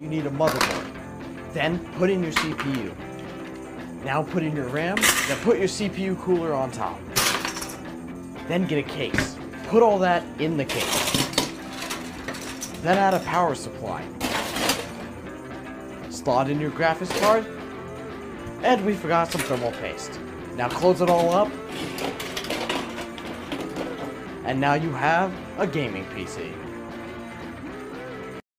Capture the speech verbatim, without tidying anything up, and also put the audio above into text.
You need a motherboard. Then put in your C P U. Now put in your RAM, then put your C P U cooler on top. Then get a case. Put all that in the case. Then add a power supply. Slot in your graphics card. And we forgot some thermal paste. Now close it all up. And now you have a gaming P C.